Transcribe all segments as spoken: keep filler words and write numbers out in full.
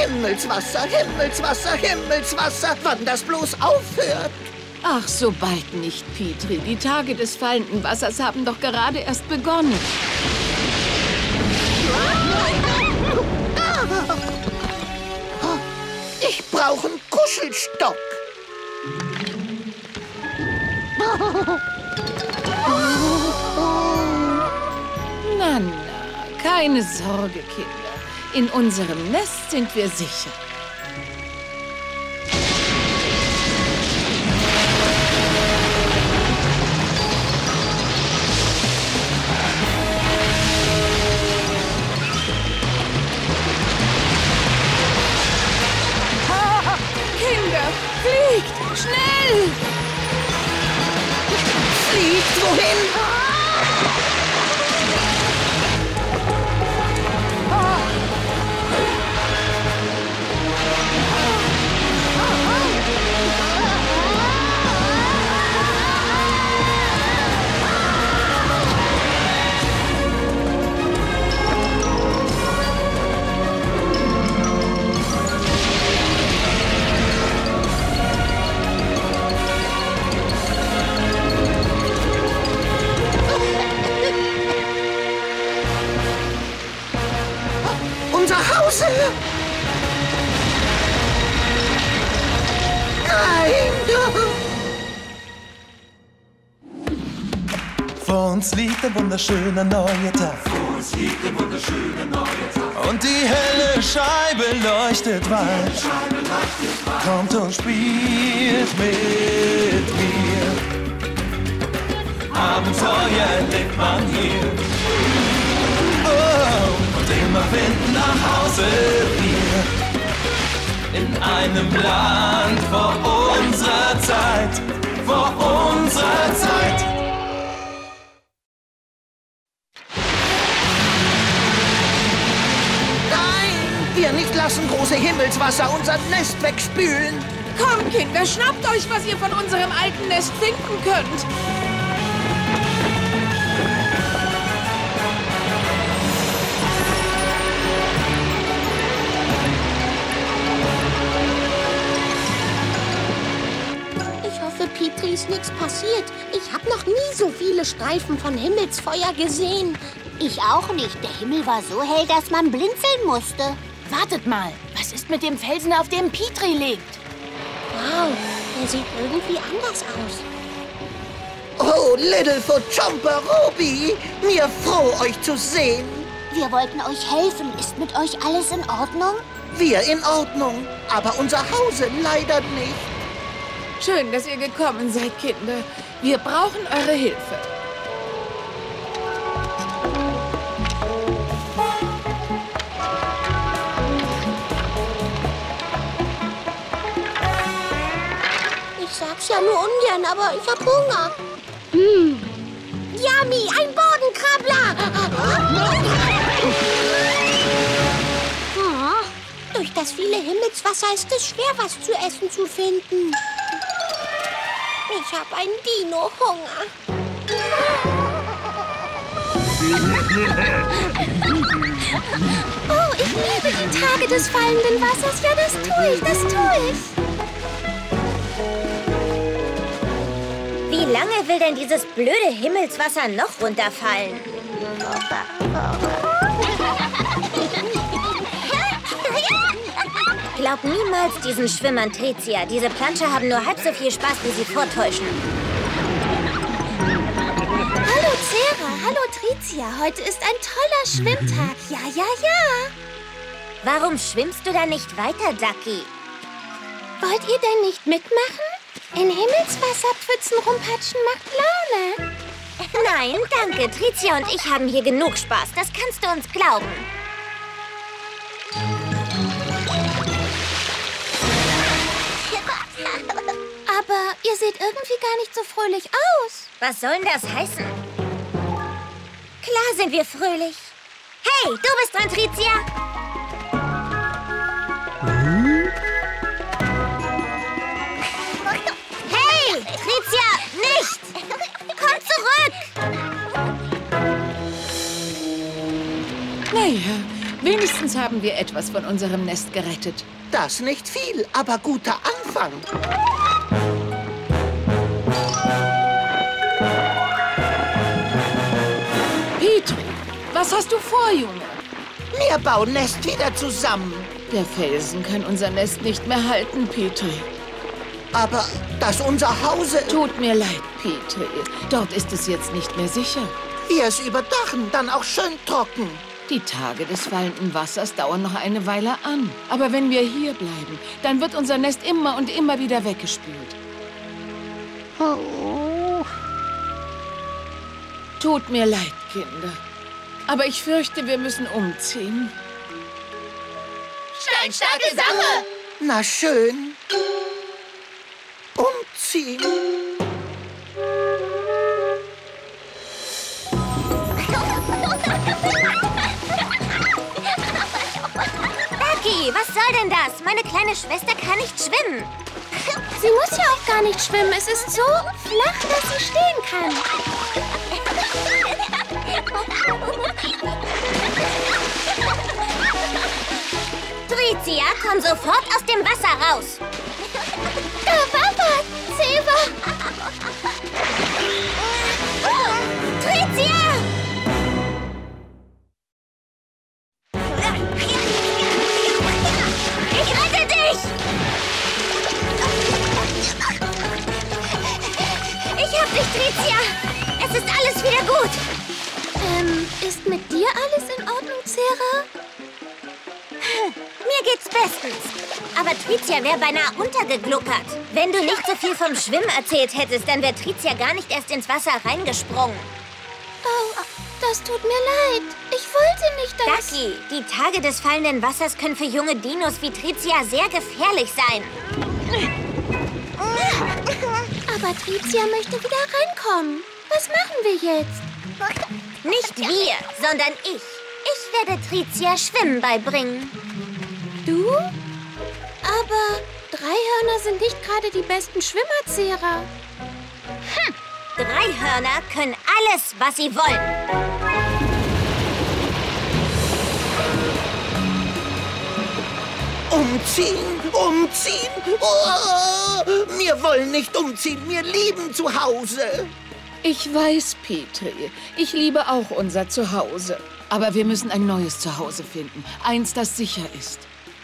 Himmelswasser, Himmelswasser, Himmelswasser, wann das bloß aufhört. Ach, so bald nicht, Petrie. Die Tage des fallenden Wassers haben doch gerade erst begonnen. Ich brauche einen Kuschelstock. Na, na, keine Sorge, Kinder. In unserem Nest sind wir sicher. Fliegt! Schnell! Fliegt wohin? Vor uns liegt ein wunderschöner neuer Tag. Vor uns liegt ein wunderschöner neuer Tag. Und die helle Scheibe leuchtet weit. Kommt und spielt mit mir. Abenteuer erlebt man hier. Oh, und immer finden nach Hause wir. In einem Land vor unserer Zeit. Vor unserer Zeit. Wir nicht lassen große Himmelswasser unser Nest wegspülen. Komm, Kinder, schnappt euch, was ihr von unserem alten Nest finden könnt. Ich hoffe, Petrie, ist nichts passiert. Ich habe noch nie so viele Streifen von Himmelsfeuer gesehen. Ich auch nicht. Der Himmel war so hell, dass man blinzeln musste. Wartet mal, was ist mit dem Felsen, auf dem Petrie liegt? Wow, der sieht irgendwie anders aus. Oh, Littlefoot, Chomper, Ruby, mir froh, euch zu sehen. Wir wollten euch helfen. Ist mit euch alles in Ordnung? Wir in Ordnung, aber unser Hause leider nicht. Schön, dass ihr gekommen seid, Kinder. Wir brauchen eure Hilfe. Ich sag's ja nur ungern, aber ich hab Hunger. Hm. Yummy, ein Bodenkrabbler! Oh, durch das viele Himmelswasser ist es schwer, was zu essen zu finden. Ich hab einen Dino-Hunger. Oh, ich liebe die Tage des fallenden Wassers. Ja, das tue ich, das tue ich. Wie lange will denn dieses blöde Himmelswasser noch runterfallen? Glaub niemals diesen Schwimmern, Tricia. Diese Planscher haben nur halb so viel Spaß, wie sie vortäuschen. Hallo, Zera. Hallo, Tricia. Heute ist ein toller Schwimmtag. Ja, ja, ja. Warum schwimmst du da nicht weiter, Ducky? Wollt ihr denn nicht mitmachen? In Himmelswasserpfützen rumpatschen macht Laune. Nein, danke. Tricia und ich haben hier genug Spaß. Das kannst du uns glauben. Aber ihr seht irgendwie gar nicht so fröhlich aus. Was soll denn das heißen? Klar sind wir fröhlich. Hey, du bist dran, Tricia. Hm? Hey, Tricia, nicht! Komm zurück! Naja, Wenigstens haben wir etwas von unserem Nest gerettet. Das nicht viel, aber guter Anfang. Petrie, was hast du vor, Junge? Wir bauen Nest wieder zusammen. Der Felsen kann unser Nest nicht mehr halten, Petrie. Aber das unser Hause... Tut mir leid, Petrie. Dort ist es jetzt nicht mehr sicher. Wir es überdachen, dann auch schön trocken. Die Tage des fallenden Wassers dauern noch eine Weile an. Aber wenn wir hier bleiben, dann wird unser Nest immer und immer wieder weggespült. Oh. Tut mir leid, Kinder. Aber ich fürchte, wir müssen umziehen. Steinstarke Sache! Na schön. Umziehen. Ducky, was soll denn das? Meine kleine Schwester kann nicht schwimmen. Sie muss ja auch gar nicht schwimmen. Es ist so flach, dass sie stehen kann. Tricia, komm sofort aus dem Wasser raus. Da war was, Silber. Tricia! Ich rette dich! Ich hab dich, Tricia! Es ist alles wieder gut! Ähm, ist mit dir alles in Ordnung, Zera? Mir geht's bestens. Aber Tricia wäre beinahe untergegluckert. Wenn du nicht so viel vom Schwimmen erzählt hättest, dann wäre Tricia gar nicht erst ins Wasser reingesprungen. Oh, das tut mir leid. Ich wollte nicht, dass... Ducky, die Tage des fallenden Wassers können für junge Dinos wie Tricia sehr gefährlich sein. Aber Tricia möchte wieder reinkommen. Was machen wir jetzt? Nicht wir, sondern ich. Ich werde Tricia Schwimmen beibringen. Du? Aber Dreihörner sind nicht gerade die besten Schwimmer, Zera. Hm. Dreihörner können alles, was sie wollen. Umziehen, umziehen. Oh, wir wollen nicht umziehen, wir lieben zu Hause. Ich weiß, Petrie. Ich liebe auch unser Zuhause. Aber wir müssen ein neues Zuhause finden. Eins, das sicher ist.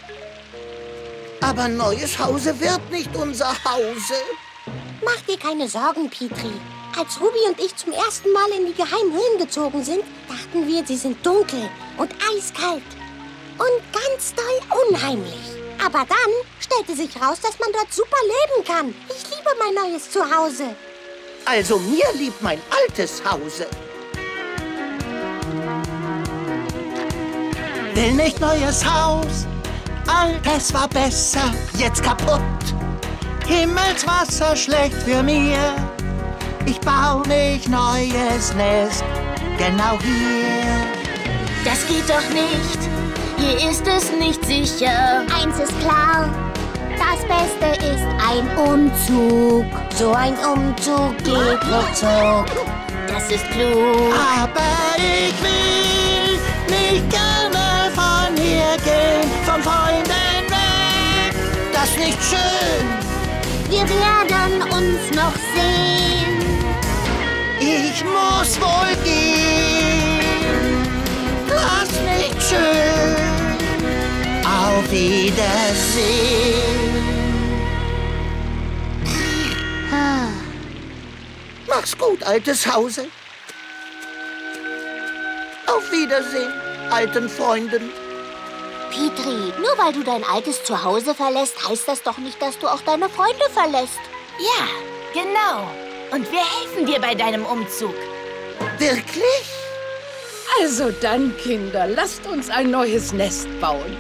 Aber neues Hause wird nicht unser Hause. Mach dir keine Sorgen, Petrie. Als Ruby und ich zum ersten Mal in die geheimen Höhlen gezogen sind, dachten wir, sie sind dunkel und eiskalt. Und ganz doll unheimlich. Aber dann stellte sich raus, dass man dort super leben kann. Ich liebe mein neues Zuhause. Also mir liebt mein altes Hause. Will nicht neues Haus, altes war besser, jetzt kaputt. Himmelswasser schlecht für mir, ich baue mich neues Nest, genau hier. Das geht doch nicht. Hier ist es nicht sicher. Eins ist klar, das Beste ist ein Umzug. So ein Umzug geht ruckzuck. Das ist klug. Aber ich will nicht gerne von hier gehen, von Freunden weg. Das ist nicht schön. Wir werden uns noch sehen. Ich muss wohl gehen. Das ist nicht schön. Auf Wiedersehen. Mach's gut, altes Hause. Auf Wiedersehen, alten Freunden. Petrie, nur weil du dein altes Zuhause verlässt, heißt das doch nicht, dass du auch deine Freunde verlässt. Ja, genau. Und wir helfen dir bei deinem Umzug. Wirklich? Also dann, Kinder, lasst uns ein neues Nest bauen.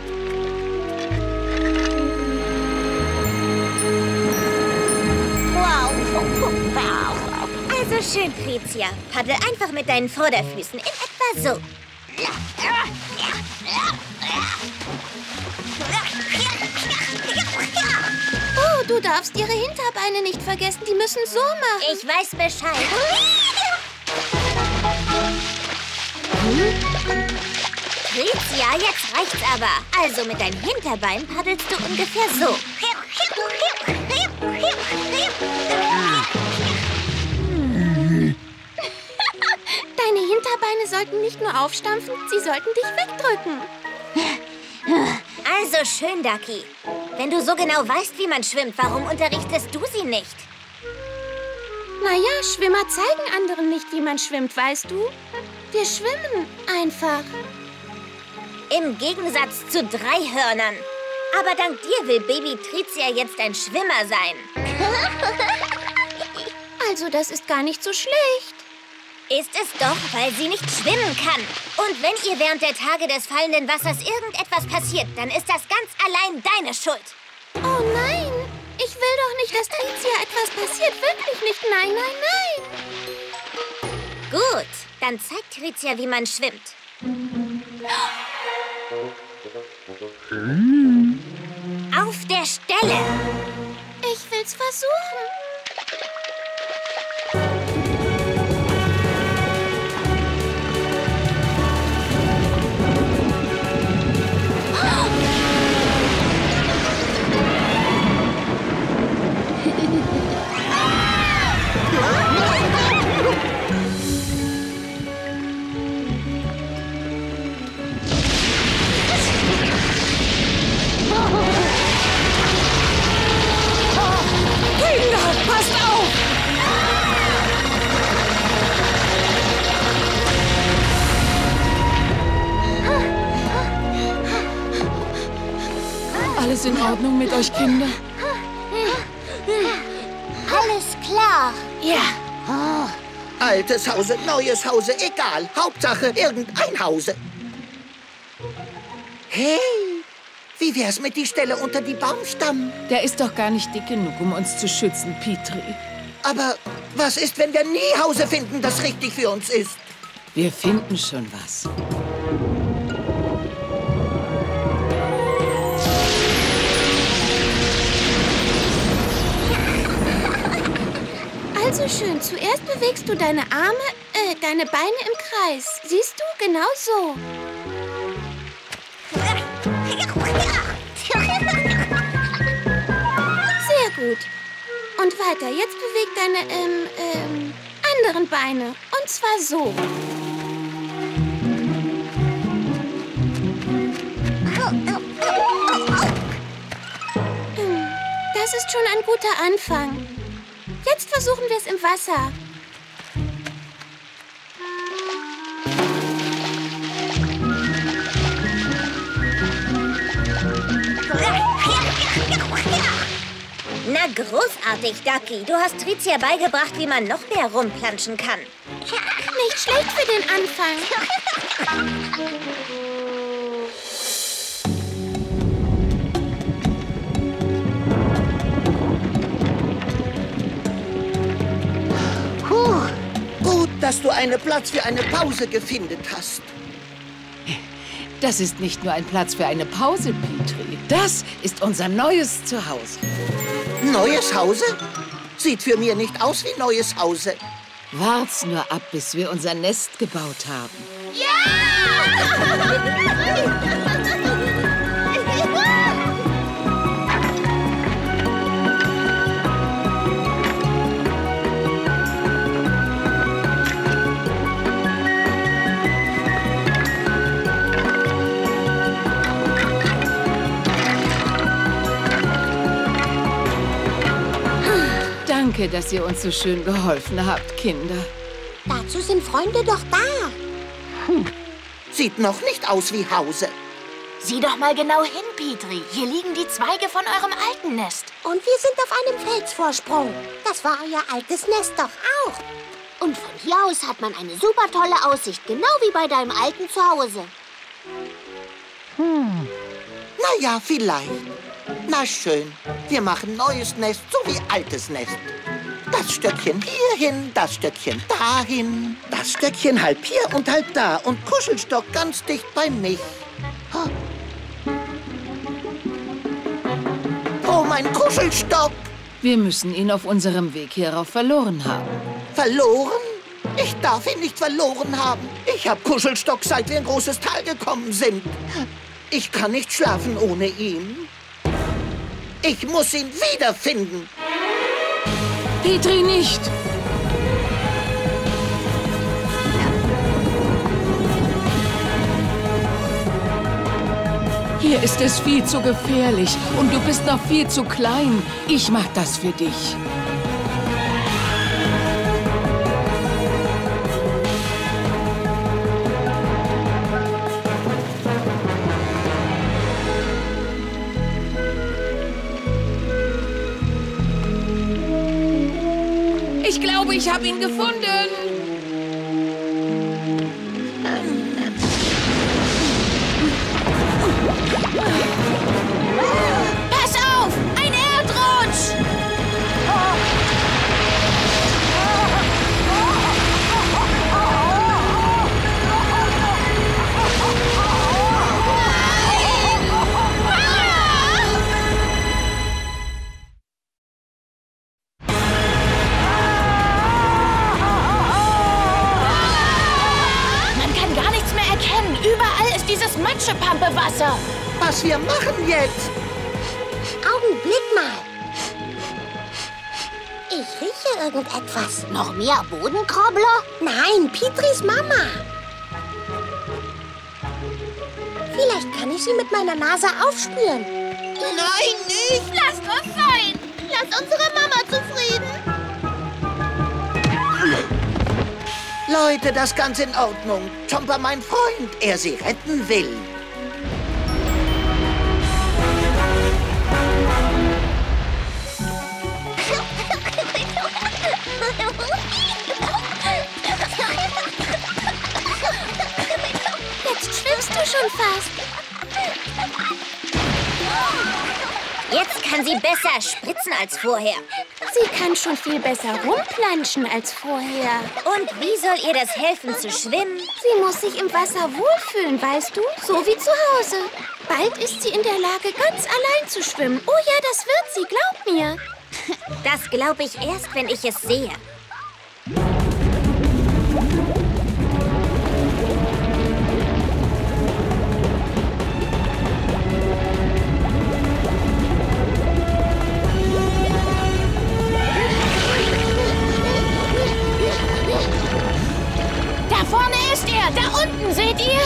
Also schön, Tricia. Paddel einfach mit deinen Vorderfüßen in etwa so. Oh, du darfst ihre Hinterbeine nicht vergessen. Die müssen so machen. Ich weiß Bescheid. Tricia, Ja, jetzt reicht's aber. Also mit deinem Hinterbein paddelst du ungefähr so. Deine Hinterbeine sollten nicht nur aufstampfen, sie sollten dich wegdrücken. Also schön, Ducky. Wenn du so genau weißt, wie man schwimmt, warum unterrichtest du sie nicht? Naja, Schwimmer zeigen anderen nicht, wie man schwimmt, weißt du? Wir schwimmen einfach. Im Gegensatz zu drei Hörnern. Aber dank dir will Baby Tricia jetzt ein Schwimmer sein. Also, das ist gar nicht so schlecht. Ist es doch, weil sie nicht schwimmen kann. Und wenn ihr während der Tage des fallenden Wassers irgendetwas passiert, dann ist das ganz allein deine Schuld. Oh nein, ich will doch nicht, dass Tricia etwas passiert. Wirklich nicht. Nein, nein, nein. Gut, dann zeigt Tricia, wie man schwimmt. Auf der Stelle. Ich will's versuchen. Passt auf! Alles in Ordnung mit euch, Kinder? Alles klar. Ja. Altes Hause, neues Hause, egal. Hauptsache irgendein Hause. Hey, wie wär's mit die Stelle unter die Baumstamm? Der ist doch gar nicht dick genug, um uns zu schützen, Petrie. Aber was ist, wenn wir nie Hause finden, das richtig für uns ist? Wir finden schon was. Also schön, zuerst bewegst du deine Arme, äh, deine Beine im Kreis. Siehst du? Genau so. Sehr gut. Und weiter. Jetzt beweg deine, ähm, ähm, anderen Beine. Und zwar so. Das ist schon ein guter Anfang. Jetzt versuchen wir es im Wasser. Na, großartig, Ducky. Du hast Tricia beigebracht, wie man noch mehr rumplanschen kann. Nicht schlecht für den Anfang. Puh, gut, dass du einen Platz für eine Pause gefunden hast. Das ist nicht nur ein Platz für eine Pause, Petrie. Das ist unser neues Zuhause. Neues Hause? Sieht für mich nicht aus wie neues Hause. Wart's nur ab, bis wir unser Nest gebaut haben. Danke, dass ihr uns so schön geholfen habt, Kinder. Dazu sind Freunde doch da. Hm. Sieht noch nicht aus wie Hause. Sieh doch mal genau hin, Petrie. Hier liegen die Zweige von eurem alten Nest. Und wir sind auf einem Felsvorsprung. Das war euer altes Nest doch auch. Und von hier aus hat man eine super tolle Aussicht, genau wie bei deinem alten Zuhause. Hm. Na ja, vielleicht. Na schön, wir machen neues Nest, so wie altes Nest. Das Stöckchen hierhin, das Stöckchen dahin. Das Stöckchen halb hier und halb da. Und Kuschelstock ganz dicht bei mich. Oh, mein Kuschelstock! Wir müssen ihn auf unserem Weg hierauf verloren haben. Verloren? Ich darf ihn nicht verloren haben. Ich hab Kuschelstock, seit wir in großes Tal gekommen sind. Ich kann nicht schlafen ohne ihn. Ich muss ihn wiederfinden. Petri, nicht! Hier ist es viel zu gefährlich und du bist noch viel zu klein. Ich mach das für dich. Ich glaube, ich habe ihn gefunden. Pass auf! Ein Erdrutsch! Man kann gar nichts mehr erkennen. Überall ist dieses Matschepampewasser. Was wir machen jetzt? Augenblick mal. Ich rieche irgendetwas. Noch mehr Bodenkrobbler? Nein, Petris Mama. Vielleicht kann ich sie mit meiner Nase aufspüren. Nein, nicht! Lasst uns sein! Lasst unsere Mama zufrieden! Leute, das ist ganz in Ordnung. Chomper, mein Freund, er sie retten will. Jetzt schwimmst du schon fast. Jetzt kann sie besser spritzen als vorher. Sie kann schon viel besser rumplanschen als vorher. Und wie soll ihr das helfen zu schwimmen? Sie muss sich im Wasser wohlfühlen, weißt du? So wie zu Hause. Bald ist sie in der Lage, ganz allein zu schwimmen. Oh ja, das wird sie, glaub mir. Das glaube ich erst, wenn ich es sehe. Da vorne ist er! Da unten, seht ihr?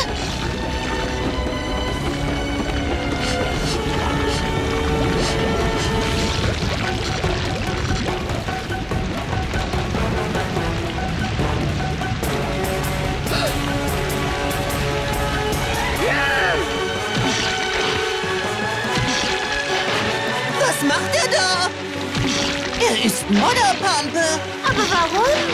Was macht er da? Er ist Modderpampe. Aber warum?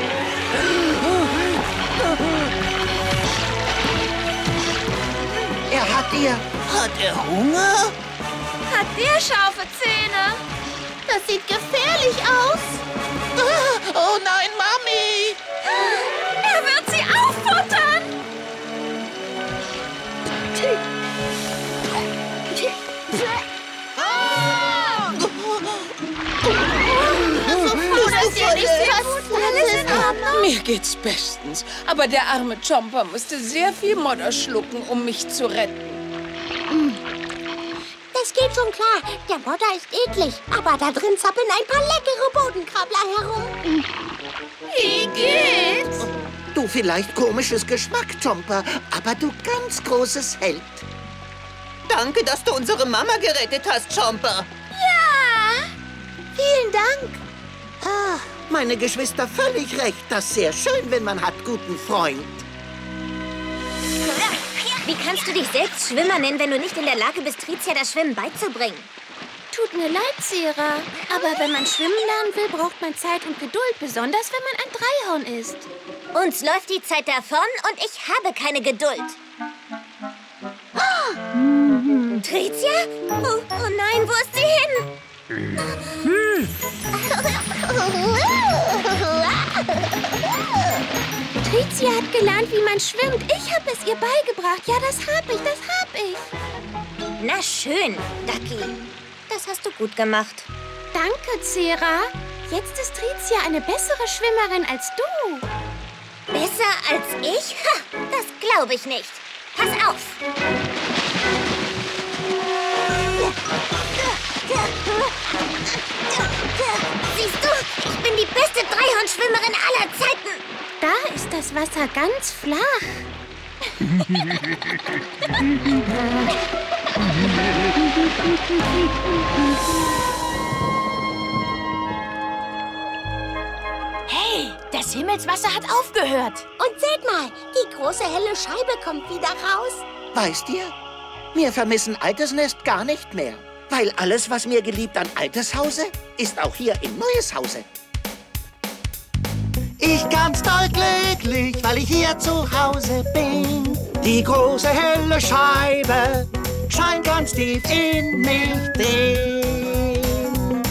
Er hat ihr... Hat er Hunger? Hat der scharfe Zähne? Das sieht gefährlich aus. Oh nein, Mami! Er wird sie auffuttern. Mir geht's bestens. Aber der arme Chomper musste sehr viel Modder schlucken, um mich zu retten. Das geht schon klar. Der Modder ist eklig. Aber da drin zappeln ein paar leckere Bodenkrabbler herum. Wie geht's? Du vielleicht komisches Geschmack, Chomper, aber du ganz großes Held. Danke, dass du unsere Mama gerettet hast, Chomper. Ja. Vielen Dank. Ah, meine Geschwister völlig recht. Das ist sehr schön, wenn man hat guten Freund. Wie kannst du dich selbst Schwimmer nennen, wenn du nicht in der Lage bist, Tricia das Schwimmen beizubringen? Tut mir leid, Sera. Aber wenn man schwimmen lernen will, braucht man Zeit und Geduld. Besonders, wenn man ein Dreihorn ist. Uns läuft die Zeit davon und ich habe keine Geduld. Oh. Tricia? Oh, oh nein, wo ist sie hin? Tricia hat gelernt, wie man schwimmt. Ich habe es ihr beigebracht. Ja, das habe ich, das habe ich. Na schön, Ducky. Das hast du gut gemacht. Danke, Sera. Jetzt ist Tricia eine bessere Schwimmerin als du. Besser als ich? Ha, das glaube ich nicht. Pass auf. Siehst du, ich bin die beste Dreihornschwimmerin aller Zeiten. Da ist das Wasser ganz flach. Hey, das Himmelswasser hat aufgehört. Und seht mal, die große helle Scheibe kommt wieder raus. Weißt ihr, wir vermissen altes Nest gar nicht mehr. Weil alles, was mir geliebt an altes Hause, ist auch hier in neues Hause. Ich ganz doll glücklich, weil ich hier zu Hause bin. Die große helle Scheibe scheint ganz tief in mich drin.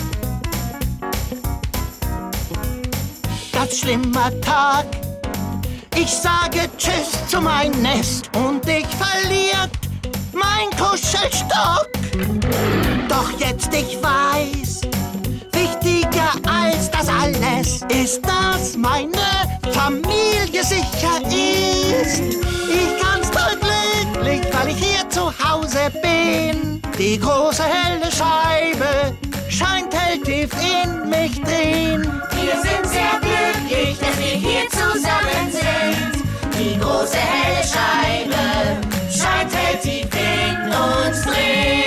Ganz schlimmer Tag. Ich sage Tschüss zu meinem Nest und ich verliert mein Kuschelstock. Doch jetzt ich weiß, wichtiger als das alles ist, dass meine Familie sicher ist. Ich ganz doll glücklich, weil ich hier zu Hause bin. Die große helle Scheibe scheint hell tief in mich drin. Wir sind sehr glücklich, dass wir hier zusammen sind. Die große helle Scheibe scheint hell tief in uns drin.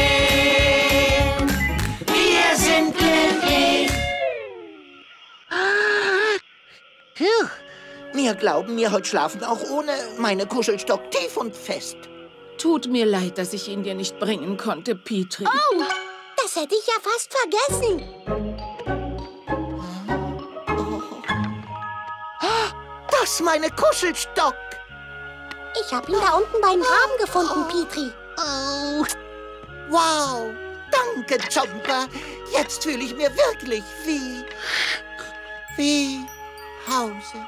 Wir sind glücklich. Puh, mir glauben, mir heute schlafen auch ohne meine Kuschelstock tief und fest. Tut mir leid, dass ich ihn dir nicht bringen konnte, Petrie. Oh, das hätte ich ja fast vergessen. Das ist meine Kuschelstock. Ich habe ihn da unten beim Graben gefunden, Petrie. Oh, wow, danke, Jumper. Jetzt fühle ich mir wirklich wie... wie Hause.